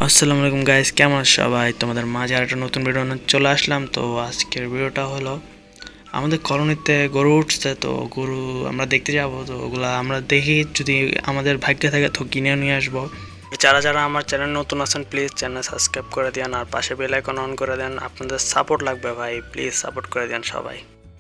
আসসালামু আলাইকুম গাইস, কেমন আছো সবাই? তোমাদের মাঝে আরেকটা নতুন ভিডিও নিয়ে চলে আসলাম। তো আজকের ভিডিওটা হলো আমাদের কলোনিতে গরু উঠছে। তো গরু আমরা দেখতে যাব। তো ওগুলা আমরা দেখি, যদি আমাদের ভাগ্যে থাকে তো কিনে নিয়ে আসবো। যারা যারা আমার চ্যানেল নতুন আছেন প্লিজ চ্যানেল সাবস্ক্রাইব করে দেন, আর পাশে বেল আইকন অন করে দেন। আপনাদের সাপোর্ট লাগবে ভাই, প্লিজ সাপোর্ট করে দেন সবাই।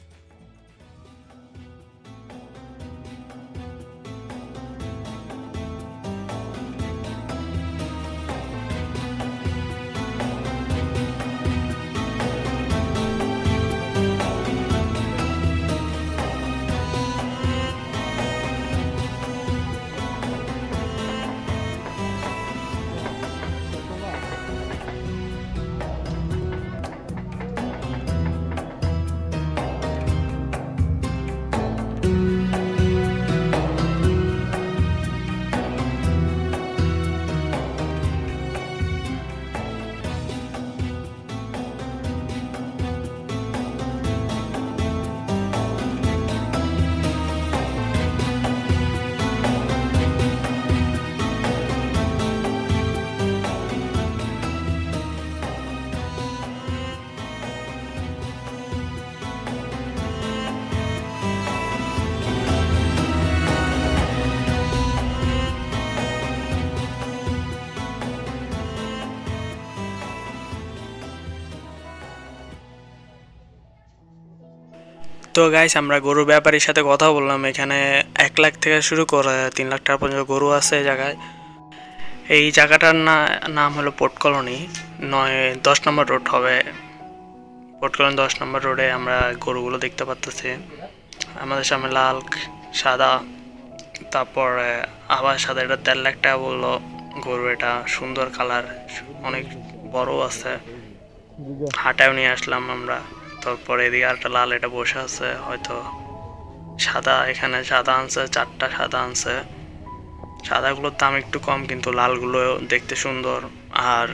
তো গাইস, আমরা গরুর ব্যাপারীর সাথে কথা বললাম। এখানে 1 লাখ থেকে শুরু করে 3 লাখ টাকা পর্যন্ত গরু আছে এই জায়গায়। এই জায়গাটার নাম হলো পোর্ট কলোনি, 10 নম্বর রোড হবে। পোর্ট কলোনি 10 নম্বর রোডে আমরা গরুগুলো দেখতে পাচ্ছি। আমাদের সামনে লাল, সাদা, তারপরে আবার সাদা, এটা 1.5 লাখ টাকা বললো গরু। এটা সুন্দর কালার, অনেক বড় আছে। হাটাও নিয়ে আসলাম আমরা। তারপরে এদিকে একটা লাল, এটা বসে আছে হয়তো। সাদা, এখানে সাদা আনছে, 4টা সাদা আনছে। সাদাগুলোর দাম একটু কম, কিন্তু লালগুলো দেখতে সুন্দর। আর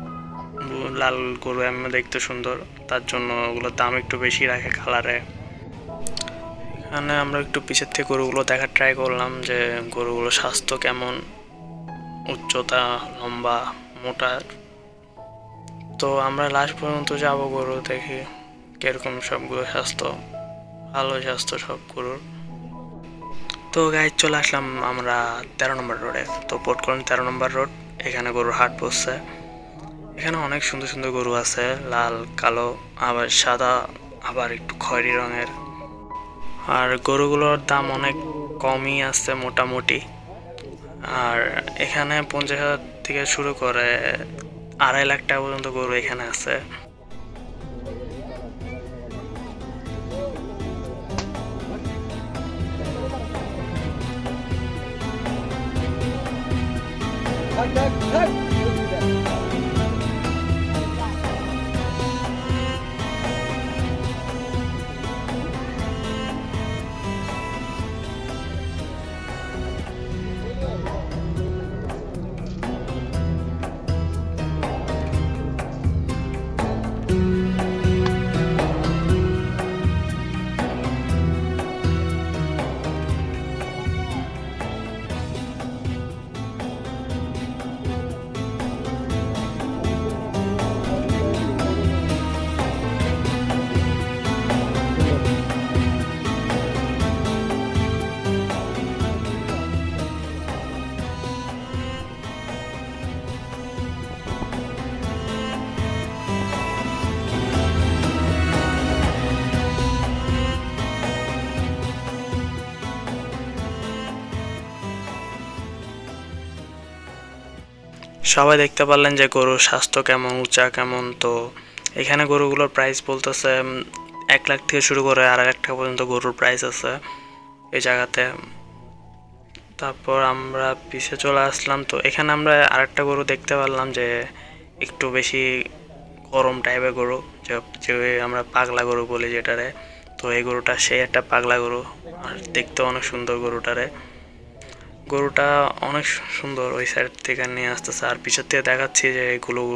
লাল গরু এমনি দেখতে সুন্দর, তার জন্য ওগুলোর দাম একটু বেশি রাখে কালারে। এখানে আমরা একটু পিছের থেকে গরুগুলো দেখার ট্রাই করলাম যে গরুগুলো স্বাস্থ্য কেমন, উচ্চতা, লম্বা, মোটা। তো আমরা লাস্ট পর্যন্ত যাব গরু দেখি কিরকম। সবগুলো স্বাস্থ্য ভালো, স্বাস্থ্য সব গরুর। তো গাইজ চলে আসলাম আমরা 13 নম্বর রোডে। তো পোর্ট কলোনি 13 নম্বর রোড, এখানে গরুর হাট বসছে। এখানে অনেক সুন্দর সুন্দর গরু আছে, লাল, কালো, আবার সাদা, আবার একটু খয়েরি রঙের। আর গরুগুলোর দাম অনেক কমই আছে মোটামুটি। আর এখানে 50,000 থেকে শুরু করে 2.5 লাখ টাকা পর্যন্ত গরু এখানে আছে। সবাই দেখতে পারলেন যে গরুর স্বাস্থ্য কেমন, উঁচা কেমন। তো এখানে গরুগুলোর প্রাইস বলতেছে 1 লাখ থেকে শুরু করে 2.5 লাখ টাকা পর্যন্ত গরুর প্রাইস আছে এই জায়গাতে। তারপর আমরা পিছে চলে আসলাম। তো এখানে আমরা আরেকটা গরু দেখতে পারলাম যে একটু বেশি গরম টাইপের গরু, যে আমরা পাগলা গরু বলি যেটারে। তো এই গরুটা সেই একটা পাগলা গরু, আর দেখতে অনেক সুন্দর গরুটা অনেক সুন্দর। ওই সাইড থেকে নিয়ে আসতেছে, আর পিছের থেকে দেখাচ্ছি যে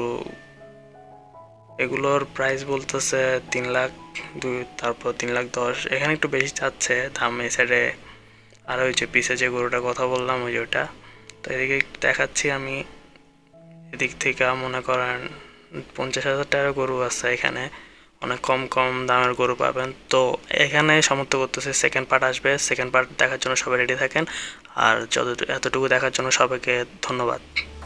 এগুলোর প্রাইস বলতেছে 3 লাখ 2, তারপর 3 লাখ 10। এখানে একটু বেশি চাচ্ছে দাম এই সাইডে। আর ওই যে পিছে যে গরুটার কথা বললাম ওই ওটা। তো এদিকে দেখাচ্ছি আমি, এদিক থেকে মনে করেন 50,000 টাকার গরু আছে এখানে, অনেক কম কম দামের গরু পাবেন। তো এখানে সমাপ্ত করতেছে, সেকেন্ড পার্ট আসবে, সেকেন্ড পার্ট দেখার জন্য সবাই রেডি থাকেন। আর এতটুকু দেখার জন্য সবাইকে ধন্যবাদ।